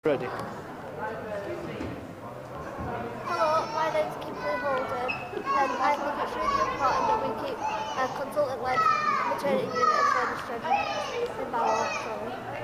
Ready. Hello, my name's Kimberly Holden, and I think it's really important that we keep a consultant-led maternity unit and further strengthened in Barrow. Sorry.